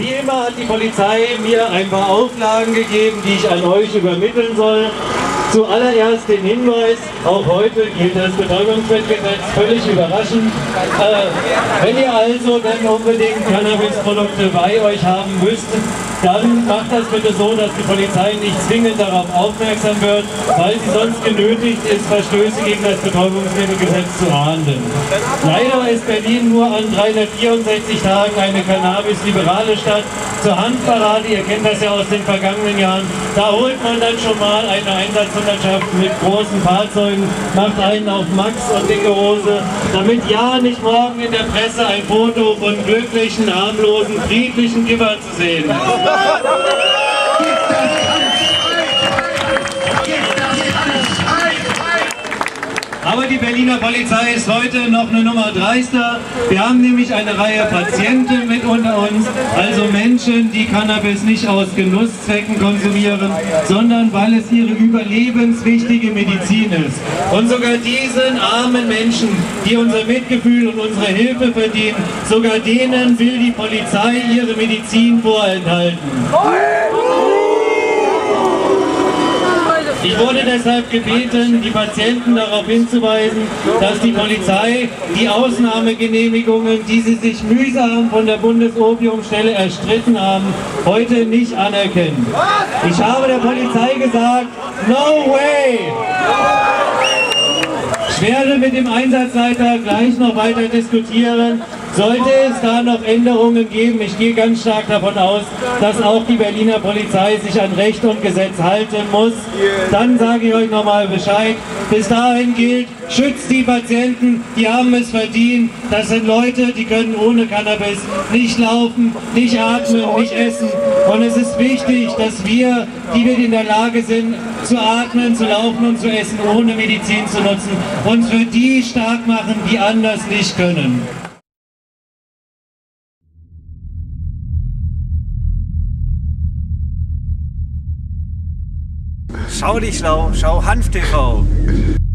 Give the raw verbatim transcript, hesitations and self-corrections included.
Wie immer hat die Polizei mir ein paar Auflagen gegeben, die ich an euch übermitteln soll. Zuallererst den Hinweis, auch heute gilt das Betäubungsmittelgesetz, völlig überraschend. Äh, wenn ihr also dann unbedingt Cannabisprodukte bei euch haben müsst, dann macht das bitte so, dass die Polizei nicht zwingend darauf aufmerksam wird, weil sie sonst genötigt ist, Verstöße gegen das Betäubungsmittelgesetz zu ahnden. Leider ist Berlin nur an dreihundertvierundsechzig Tagen eine Cannabis-liberale Stadt. Zur Handparade, ihr kennt das ja aus den vergangenen Jahren, da holt man dann schon mal eine Einsatzhundertschaft mit großen Fahrzeugen, macht einen auf Max und dicke Hose, damit ja nicht morgen in der Presse ein Foto von glücklichen, harmlosen, friedlichen Kippern zu sehen ist. Aber die Berliner Polizei ist heute noch eine Nummer dreister. Wir haben nämlich eine Reihe Patienten mit unter uns, also Menschen, die Cannabis nicht aus Genusszwecken konsumieren, sondern weil es ihre überlebenswichtige Medizin ist. Und sogar diesen armen Menschen, die unser Mitgefühl und unsere Hilfe verdienen, sogar denen will die Polizei ihre Medizin vorenthalten. Ich wurde deshalb gebeten, die Patienten darauf hinzuweisen, dass die Polizei die Ausnahmegenehmigungen, die sie sich mühsam von der Bundesopiumstelle erstritten haben, heute nicht anerkennen. Ich habe der Polizei gesagt, no way! Ich werde mit dem Einsatzleiter gleich noch weiter diskutieren. Sollte es da noch Änderungen geben, ich gehe ganz stark davon aus, dass auch die Berliner Polizei sich an Recht und Gesetz halten muss, dann sage ich euch nochmal Bescheid. Bis dahin gilt, schützt die Patienten, die haben es verdient. Das sind Leute, die können ohne Cannabis nicht laufen, nicht atmen, nicht essen. Und es ist wichtig, dass wir, die wir in der Lage sind, zu atmen, zu laufen und zu essen, ohne Medizin zu nutzen, uns für die stark machen, die anders nicht können. Schau dich schlau, schau Hanf T V.